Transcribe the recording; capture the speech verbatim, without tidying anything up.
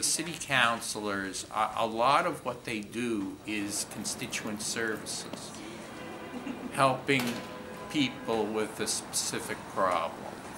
city councilors, a, a lot of what they do is constituent services, helping people with a specific problem.